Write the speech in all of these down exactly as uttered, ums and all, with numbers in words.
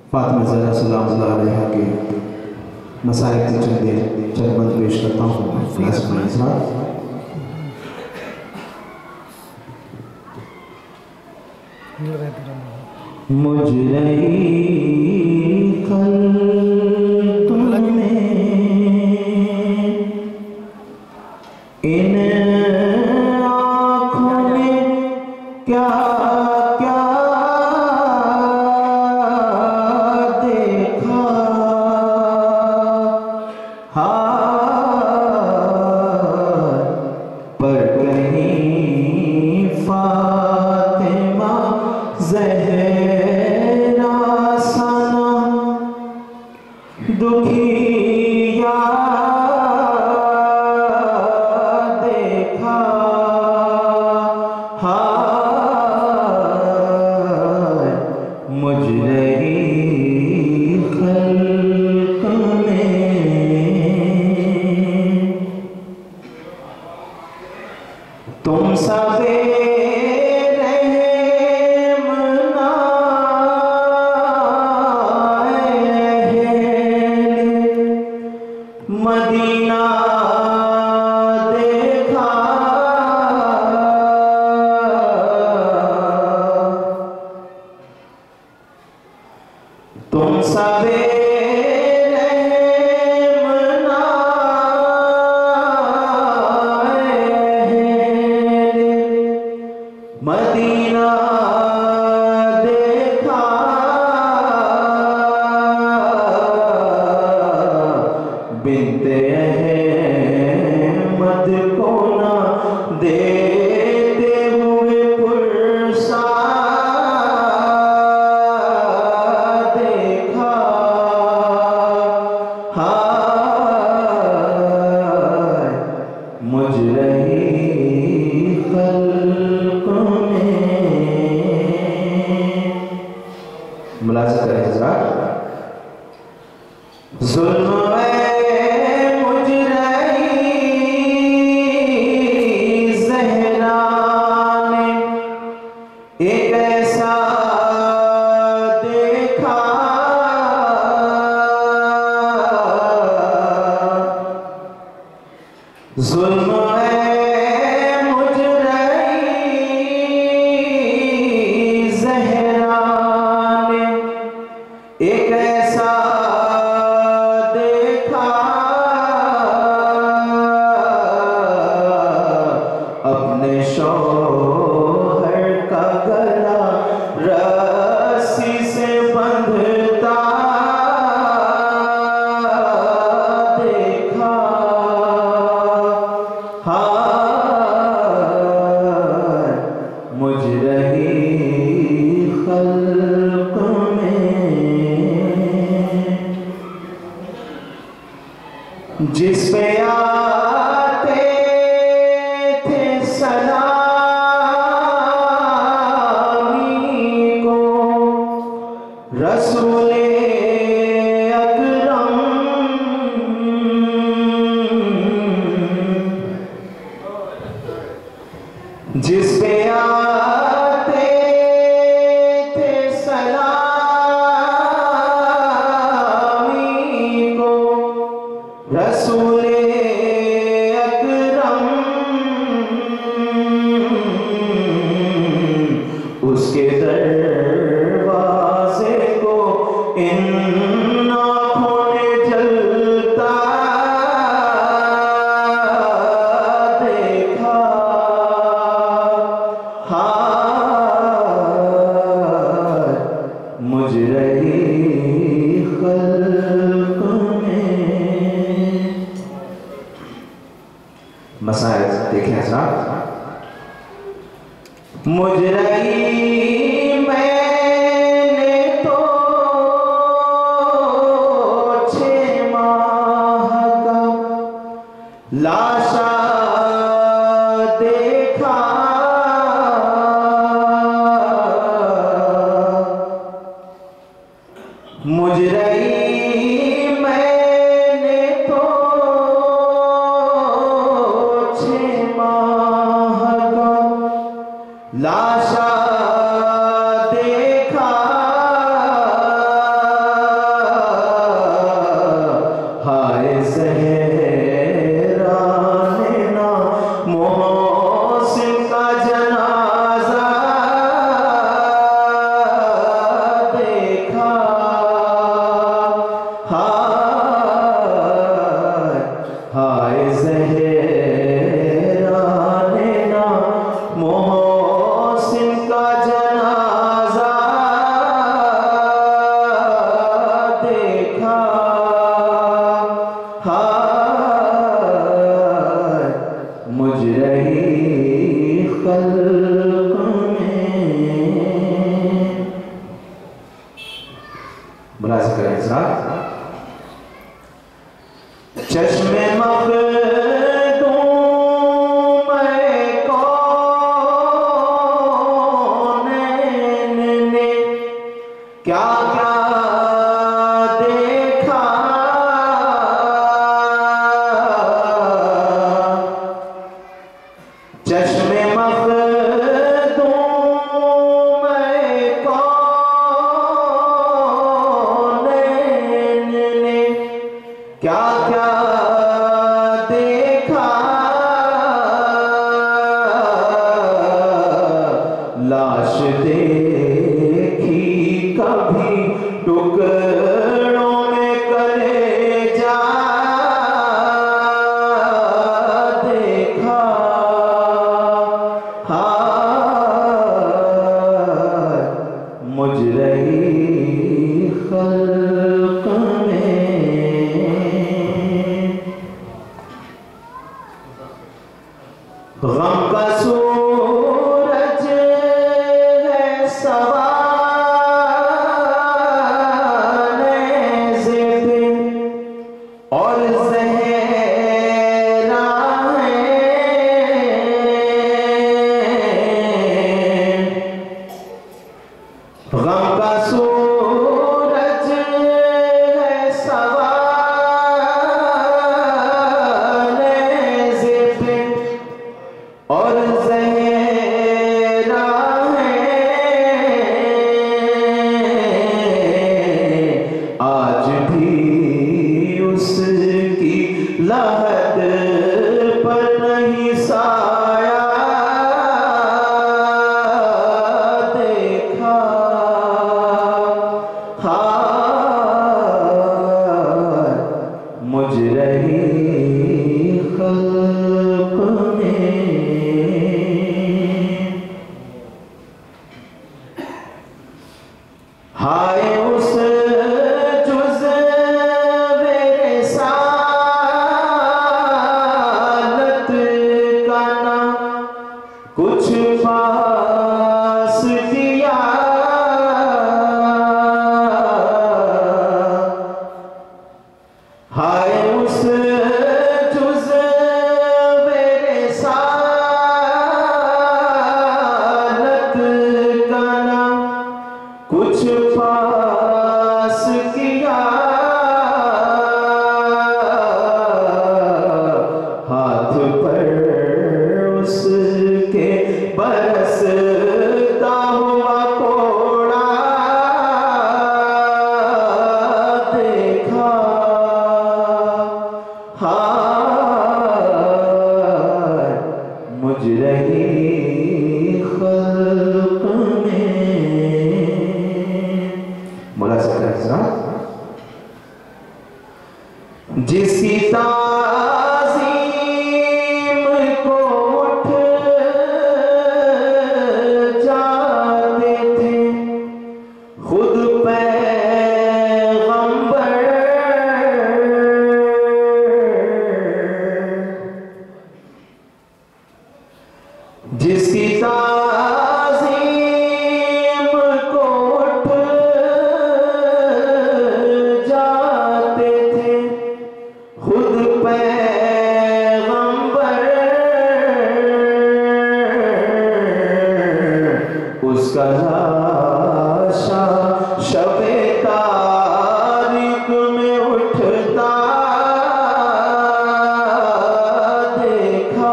फातिमा ज़हरा सलामुल्लाह अलैहा के मसाइल की चंद चंद बंद पेश करता हूँ। मुजरई कल तुमने इन आँखों में क्या क्या देखा, हाँ पर कहीं फातिमा ज़हरा सना दुखिया देखा, हाँ मुजरई खल्क़ में तुम सबे मदीना देखा, तुम सवेरे मनाए मदीना देखा, बिनते अहमद को ना देते हुए पुरसा देखा, हाय मुजरई खल्क़ में। मुलाज़ा करें हज़रात। ज़ुल्म एक ऐसा देखा, ज़ुल्म है मुजरई ज़हरा ने एक ऐसा देखा, अपने शौहर का गला रस्सी से बंधता देखा, हाय मुजरई खल्क़ में। जिस पे आते थे सलामी को रसूले अकरम, जिस पे आते थे सलामी को रसूले अकरम, उसके दरवाजे को इन आँखों ने जलता देखा, हाँ मुजरई खल्क़ में। मसाइल देखें हज़रात। मुजरई मैंने तो छः माह का लाशा देखा, मुजरई मैंने तो छः माह का लाशा देखा, देखा, हाय हाय ज़हरा ने ना मोहसिन का जनाजा देखा, हाय मुजरही खल्क़ में। मुलाज़ा करें हज़रात। चश्मे मखदूम कौनैन ने क्या क्या देखा, चश्मे मखदूम कौनैन ने क्या क्या देखा, लाश देखी कभी टुकड़ों में कलेजा देखा, हाय मुजरही खल्क़ में। गम का सूरज है सवाने से पे और ज़हरा है, गम का सूरज है सवाने से पे और ज़हरा है, आज भी उसकी लहद पर नहीं साया देखा, हाय मुजरही खल्क़ में। हाय उस जुज़्वे रिसालत का ना कुछ पास किया, हाय उस जुज़्वे रिसालत का ना कुछ पास किया, हाथ पर उसके बरसता हुआ कोड़ा देखा, हाय मुजरही खल्क़ में। मुलाज़ा करें हज़रात। जिसकी ताज़ीम को उठ जाते थे खुद पैगंबर, जिसकी ताज़ीम को उठ जाते थे खुद पैगंबर, उसका लाशा शबे तारीख में उठता देखा,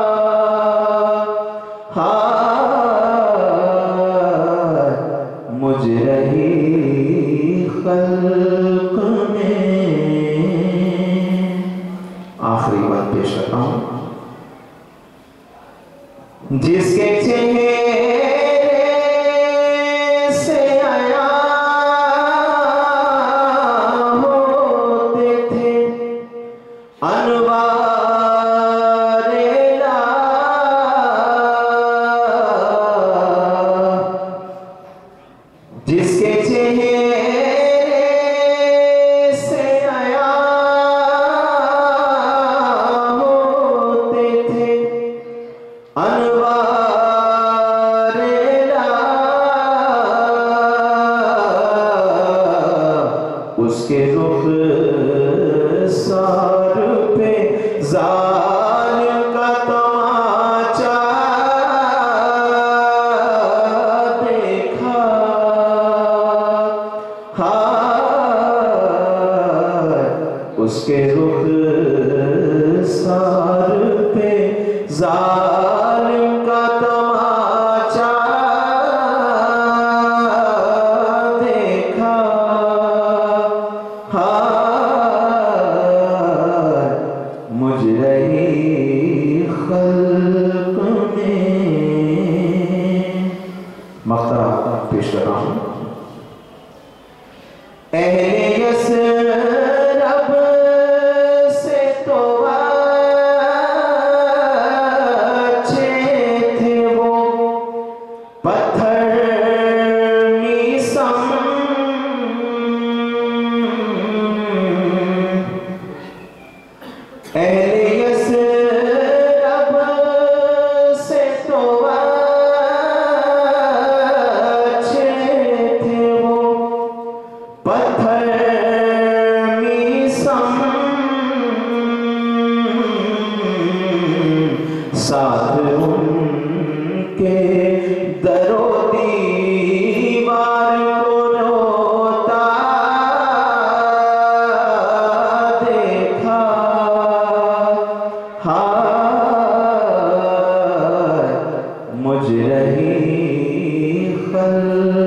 हाय मुजरही खल्क़ में। आखिरी बात पेश करता हूं। जिसके चेहरे से आया उसके रुख सार पे जालिम का तमाचा देखा। हाय उसके रुख सार पे जालिम का तमाचा देखा। हाय मुझ रही खल्क में मख्तरा पेश कर रहा हूं। अहले यसरब से तो अच्छे थे वो, पत्थर मीसम अहले यसरब से तो अच्छे थे वो, पत्थर मीसम साथ उनके दरो दीवार को रोता देखा। हाय मुझ रही खल